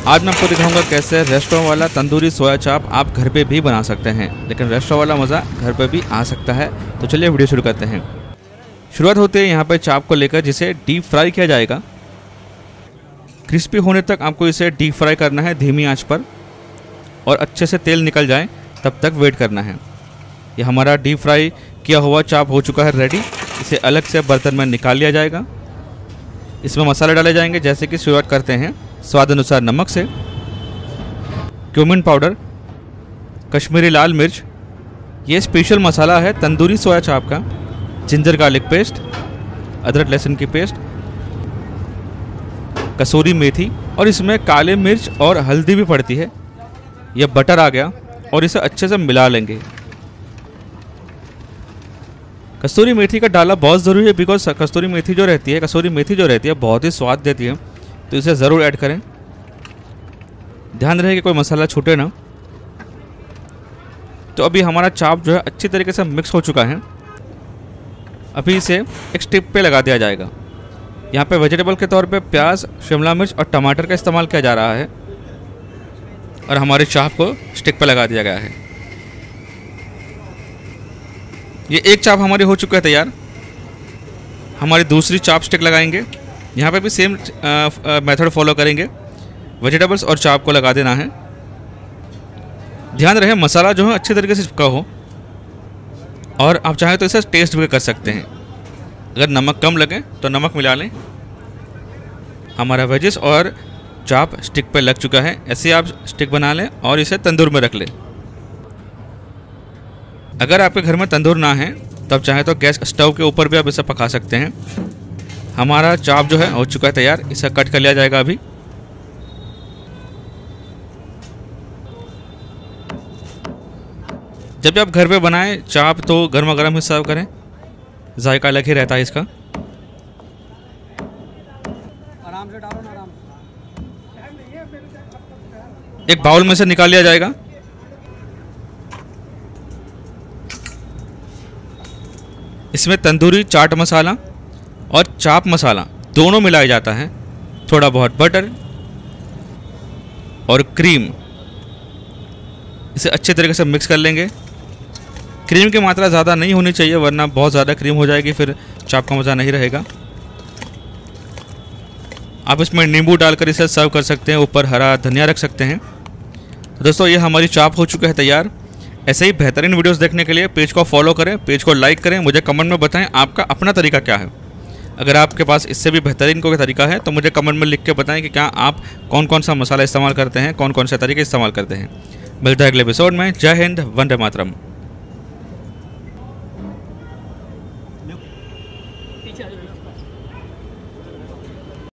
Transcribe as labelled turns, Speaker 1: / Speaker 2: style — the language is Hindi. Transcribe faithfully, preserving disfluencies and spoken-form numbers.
Speaker 1: आज मैं आपको दिखाऊंगा कैसे रेस्टोरेंट वाला तंदूरी सोया चाप आप घर पे भी बना सकते हैं, लेकिन रेस्टोरेंट वाला मज़ा घर पे भी आ सकता है। तो चलिए वीडियो शुरू करते हैं। शुरुआत होती है यहाँ पे चाप को लेकर, जिसे डीप फ्राई किया जाएगा। क्रिस्पी होने तक आपको इसे डीप फ्राई करना है धीमी आंच पर, और अच्छे से तेल निकल जाए तब तक वेट करना है। ये हमारा डीप फ्राई किया हुआ चाप हो चुका है रेडी। इसे अलग से बर्तन में निकाल लिया जाएगा। इसमें मसाले डाले जाएंगे, जैसे कि शुरुआत करते हैं स्वाद अनुसार नमक से, क्यूमिन पाउडर, कश्मीरी लाल मिर्च, ये स्पेशल मसाला है तंदूरी सोया चाप का, जिंजर गार्लिक पेस्ट, अदरक लहसुन की पेस्ट, कसूरी मेथी, और इसमें काले मिर्च और हल्दी भी पड़ती है। यह बटर आ गया और इसे अच्छे से मिला लेंगे। कसूरी मेथी का डालना बहुत ज़रूरी है, बिकॉज कसूरी मेथी जो रहती है कसूरी मेथी जो रहती है बहुत ही स्वाद देती है, तो इसे ज़रूर ऐड करें। ध्यान रहे कि कोई मसाला छूटे ना। तो अभी हमारा चाप जो है अच्छी तरीके से मिक्स हो चुका है। अभी इसे एक स्टिक पे लगा दिया जाएगा। यहाँ पे वेजिटेबल के तौर पे प्याज, शिमला मिर्च और टमाटर का इस्तेमाल किया जा रहा है, और हमारे चाप को स्टिक पे लगा दिया गया है। ये एक चाप हमारी हो चुका है तैयार। हमारी दूसरी चाप स्टिक लगाएंगे। यहाँ पे भी सेम मेथड फॉलो करेंगे। वेजिटेबल्स और चाप को लगा देना है। ध्यान रहे मसाला जो है अच्छी तरीके से चिपका हो, और आप चाहें तो इसे टेस्ट भी कर सकते हैं। अगर नमक कम लगे तो नमक मिला लें। हमारा वेजिस और चाप स्टिक पे लग चुका है। ऐसे आप स्टिक बना लें और इसे तंदूर में रख लें। अगर आपके घर में तंदूर ना है तब चाहे तो गैस स्टोव के ऊपर भी आप इसे पका सकते हैं। हमारा चाप जो है हो चुका है तैयार। इसे कट कर लिया जाएगा। अभी जब भी आप घर पे बनाएं चाप तो गर्मा गर्म ही सर्व करें, जायका अलग ही रहता है इसका।
Speaker 2: आराम से डालो ना, आराम से।
Speaker 1: एक बाउल में से निकाल लिया जाएगा। इसमें तंदूरी चाट मसाला और चाप मसाला दोनों मिलाया जाता है। थोड़ा बहुत बटर और क्रीम, इसे अच्छे तरीके से मिक्स कर लेंगे। क्रीम की मात्रा ज़्यादा नहीं होनी चाहिए, वरना बहुत ज़्यादा क्रीम हो जाएगी, फिर चाप का मज़ा नहीं रहेगा। आप इसमें नींबू डालकर इसे सर्व कर सकते हैं। ऊपर हरा धनिया रख सकते हैं। तो दोस्तों ये हमारी चाप हो चुका है तैयार। ऐसे ही बेहतरीन वीडियोस देखने के लिए पेज को फॉलो करें, पेज को लाइक करें। मुझे कमेंट में बताएं आपका अपना तरीका क्या है। अगर आपके पास इससे भी बेहतरीन कोई तरीका है तो मुझे कमेंट में लिख के बताएं कि क्या आप कौन कौन सा मसाला इस्तेमाल करते हैं, कौन कौन से तरीके इस्तेमाल करते हैं। मिलता है अगले एपिसोड में। जय हिंद, वंदे मातरम।
Speaker 2: पीछे आ जाओ।